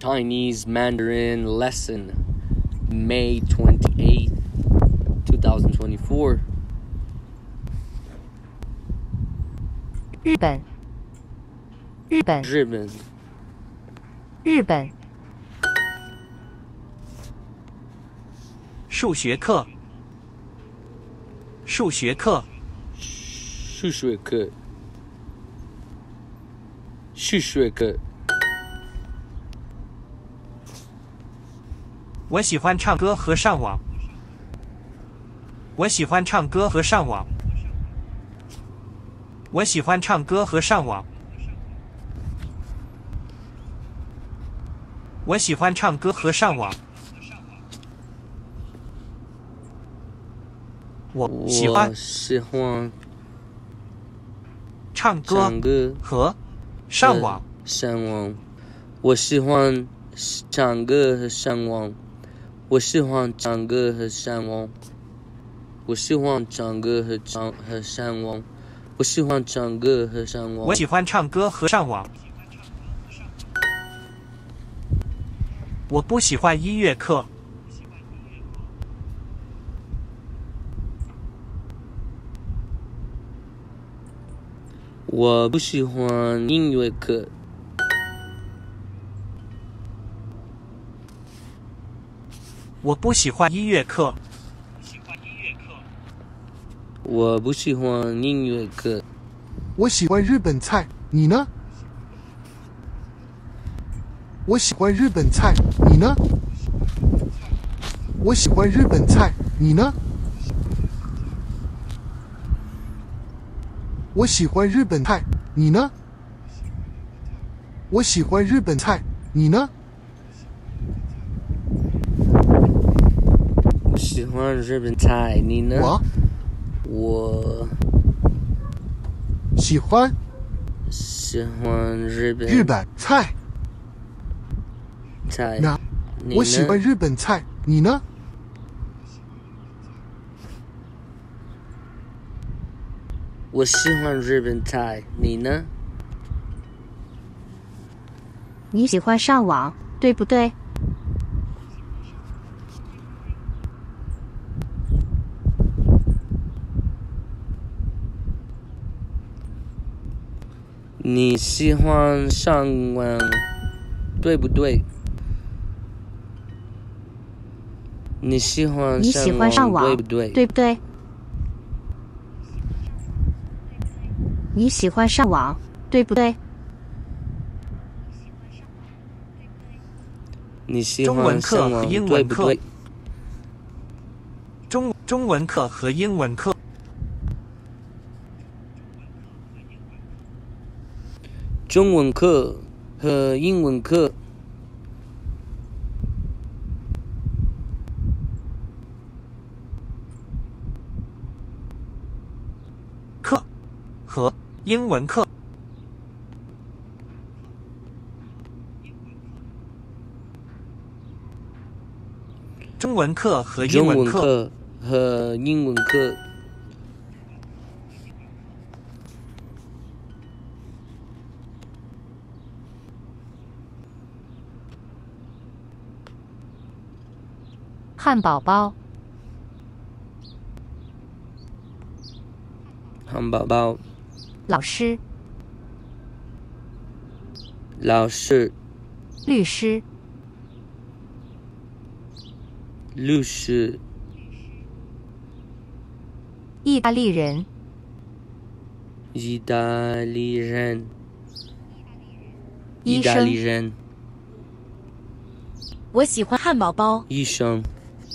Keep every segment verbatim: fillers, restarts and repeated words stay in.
Chinese Mandarin lesson, May twenty-eighth, twenty twenty-four. 日本，日本， 日本， 日本。 数学课，数学课， 数学课，数学课。 我喜欢唱歌和上网。我喜欢唱歌和上网。我喜欢唱歌和上网。我喜欢唱歌和上网。我喜欢我喜欢唱歌唱歌和上网。 上网。我喜欢唱歌和上网。我喜欢唱歌和上网。我喜欢唱歌和唱和上网。我喜欢唱歌和上网。 我喜欢唱歌和上网。我不喜欢音乐课。 我不喜欢音乐课。 我不喜欢音乐课。 我不喜欢音乐课。 我喜欢日本菜，你呢？我喜欢日本菜，你呢？我喜欢日本菜，你呢？我喜欢日本菜，你呢？我喜欢日本菜，你呢？ 我喜欢日本菜，你呢？ 我我喜欢喜欢日本日本菜。 菜。 那你我喜欢呢？ 日本菜，你呢？ 我喜欢日本菜，你呢？ 你喜欢上网，对不对？ 你喜欢上网，对不对？你喜欢你喜欢上网， 对不对？ 对不对？你喜欢上网，对不对？ 你喜中文欢课和上网， 英文课对不对？ 中中文课和英文课。 中文课和英文课。 课和英文课。中文课和英中文课。 文课和英文课。 汉堡包， 汉堡包。 老师， 老师。 律师， 律师。 意大利人， 意大利人。 医意大利生， 人。 我喜欢汉堡包。 医生。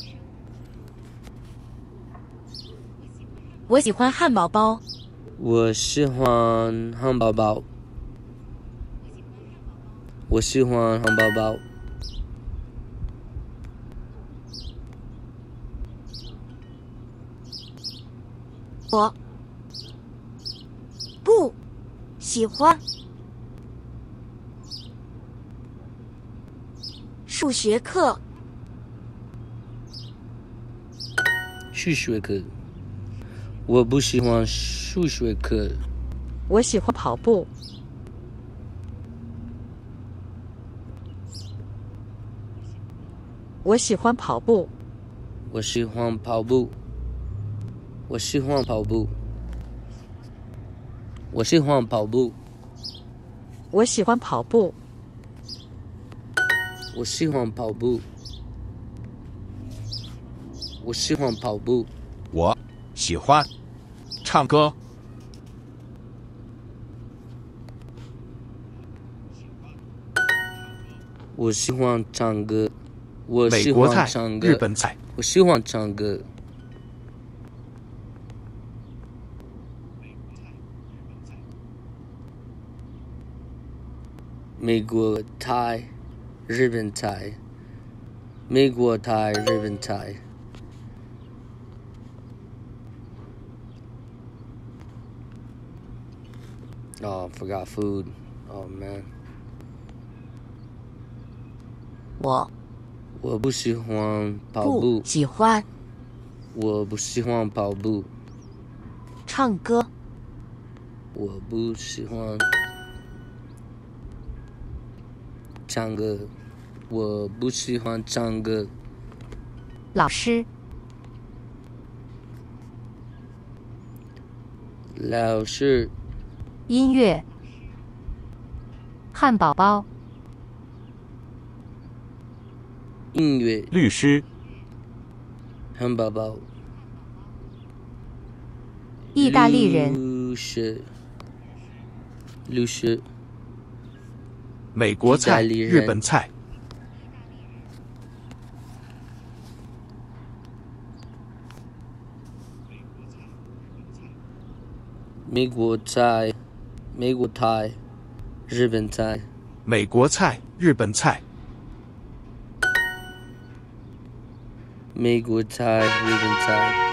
我喜欢汉堡包。 我喜欢汉堡包。我喜欢汉堡包。 我不喜欢数学课。 数学课。我不喜欢数学课。 我喜欢跑步。 我喜欢跑步。 我喜欢跑步。我喜欢跑步。我喜欢跑步。 我喜欢跑步。 我喜欢跑步。我喜欢跑步。 我喜欢唱歌。 我喜欢唱歌。我喜美国菜欢唱、歌。 日本菜。 我喜欢唱歌。美国菜、日本菜。美国菜、日本菜。Oh, I forgot food. Oh man. 我我不喜欢跑不步。 喜欢我不喜欢跑步。 唱歌。 我不喜欢唱歌。我不喜欢唱歌。 老师， 老师， 音乐，汉堡包， 音乐， 律师。 汉堡包， 意大利人， 律师，律师， 美国菜、 意大利人日本菜。 美国菜，美国菜，日本菜。 美国菜、日本菜。 美国菜，日本菜。